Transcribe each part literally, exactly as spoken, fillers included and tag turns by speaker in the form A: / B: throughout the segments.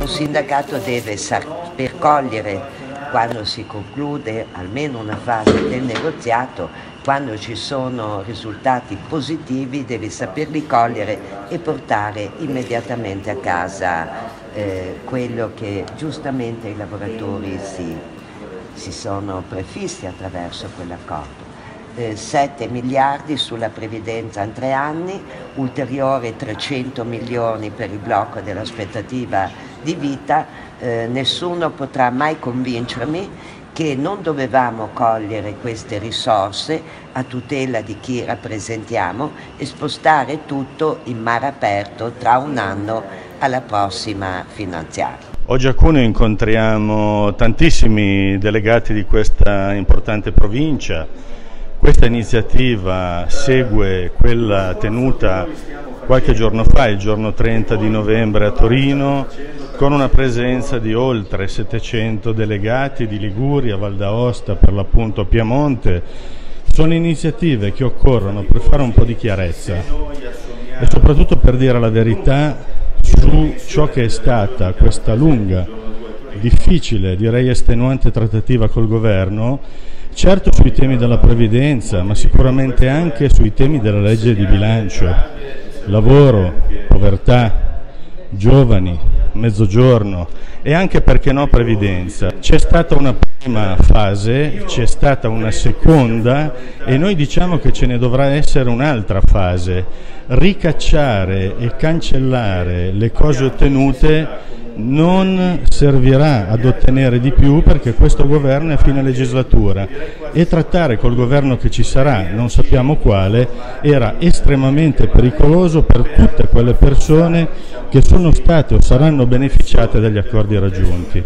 A: Un sindacato deve saper cogliere, quando si conclude almeno una fase del negoziato, quando ci sono risultati positivi, devi saperli cogliere e portare immediatamente a casa eh, quello che giustamente i lavoratori si, si sono prefissi attraverso quell'accordo. Eh, sette miliardi sulla previdenza in tre anni, ulteriori trecento milioni per il blocco dell'aspettativa di vita. Eh, nessuno potrà mai convincermi che non dovevamo cogliere queste risorse a tutela di chi rappresentiamo e spostare tutto in mare aperto tra un anno alla prossima finanziaria.
B: Oggi a Cuneo incontriamo tantissimi delegati di questa importante provincia. Questa iniziativa segue quella tenuta qualche giorno fa, il giorno trenta di novembre a Torino, con una presenza di oltre settecento delegati di Liguria, Val d'Aosta, per l'appunto Piemonte. Sono iniziative che occorrono per fare un po' di chiarezza e soprattutto per dire la verità su ciò che è stata questa lunga, difficile, direi estenuante trattativa col governo, certo sui temi della previdenza, ma sicuramente anche sui temi della legge di bilancio, lavoro, povertà, giovani, mezzogiorno e anche, perché no, previdenza. C'è stata una prima fase, c'è stata una seconda e noi diciamo che ce ne dovrà essere un'altra fase. Ricacciare e cancellare le cose ottenute non servirà ad ottenere di più, perché questo governo è a fine legislatura e trattare col governo che ci sarà, non sappiamo quale, era estremamente pericoloso per tutte quelle persone che sono state o saranno beneficiate dagli accordi raggiunti.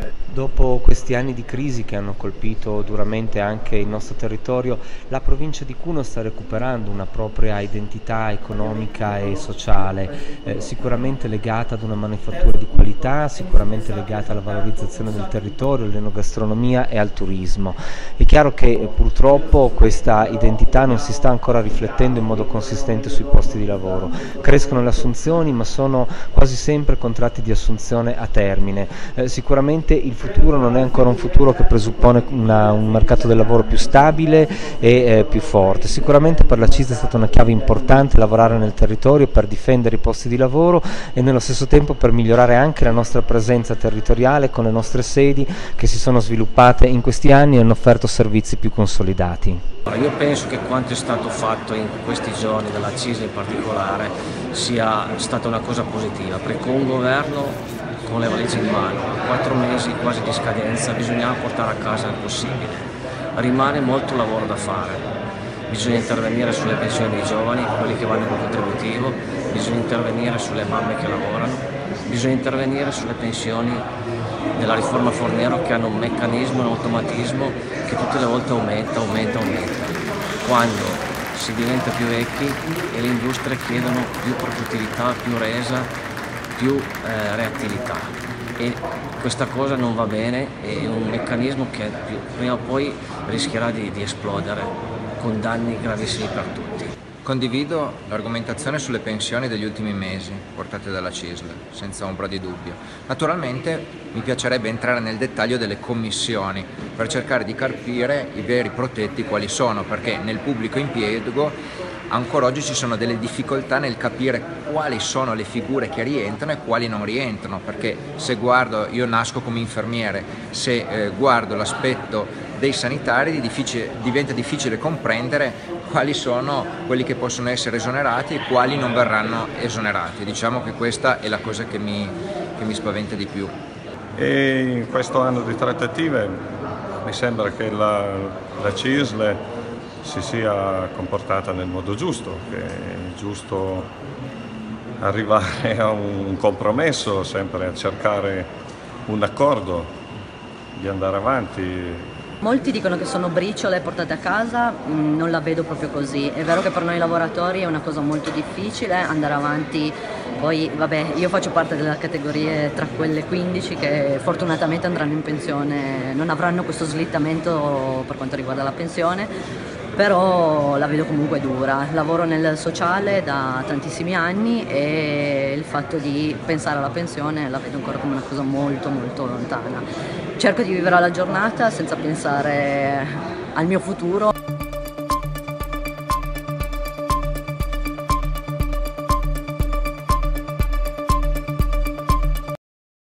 C: Dopo questi anni di crisi che hanno colpito duramente anche il nostro territorio, la provincia di Cuneo sta recuperando una propria identità economica e sociale, eh, sicuramente legata ad una manifattura di qualità, sicuramente legata alla valorizzazione del territorio, all'enogastronomia e al turismo. È chiaro che eh, purtroppo questa identità non si sta ancora riflettendo in modo consistente sui posti di lavoro. Crescono le assunzioni, ma sono quasi sempre contratti di assunzione a termine. Eh, sicuramente il futuro non è ancora un futuro che presuppone una, un mercato del lavoro più stabile e eh, più forte. Sicuramente per la C I S L è stata una chiave importante lavorare nel territorio per difendere i posti di lavoro e nello stesso tempo per migliorare anche la nostra presenza territoriale con le nostre sedi che si sono sviluppate in questi anni e hanno offerto servizi più consolidati.
D: Io penso che quanto è stato fatto in questi giorni dalla C I S L in particolare sia stata una cosa positiva, perché con un governo con le valigie in mano, a quattro mesi quasi di scadenza, bisognava portare a casa il possibile. Rimane molto lavoro da fare, bisogna intervenire sulle pensioni dei giovani, quelli che vanno con contributivo, bisogna intervenire sulle mamme che lavorano, bisogna intervenire sulle pensioni della riforma Fornero, che hanno un meccanismo, un automatismo che tutte le volte aumenta, aumenta, aumenta. Quando si diventa più vecchi e le industrie chiedono più produttività, più resa, più eh, reattività, e questa cosa non va bene, è un meccanismo che più, prima o poi rischierà di, di esplodere con danni gravissimi per tutti.
E: Condivido l'argomentazione sulle pensioni degli ultimi mesi portate dalla C I S L, senza ombra di dubbio. Naturalmente mi piacerebbe entrare nel dettaglio delle commissioni per cercare di capire i veri protetti quali sono, perché nel pubblico impiego ancora oggi ci sono delle difficoltà nel capire quali sono le figure che rientrano e quali non rientrano, perché se guardo, io nasco come infermiere, se eh, guardo l'aspetto dei sanitari difficile, diventa difficile comprendere quali sono quelli che possono essere esonerati e quali non verranno esonerati. Diciamo che questa è la cosa che mi, che mi spaventa di più.
F: E in questo anno di trattative mi sembra che la, la C I S L si sia comportata nel modo giusto, che è giusto arrivare a un compromesso, sempre a cercare un accordo, di andare avanti.
G: Molti dicono che sono briciole portate a casa, non la vedo proprio così. È vero che per noi lavoratori è una cosa molto difficile andare avanti, poi vabbè, io faccio parte della categoria tra quelle quindici che fortunatamente andranno in pensione, non avranno questo slittamento per quanto riguarda la pensione, però la vedo comunque dura. Lavoro nel sociale da tantissimi anni e il fatto di pensare alla pensione la vedo ancora come una cosa molto molto lontana. Cerco di vivere alla giornata senza pensare al mio futuro.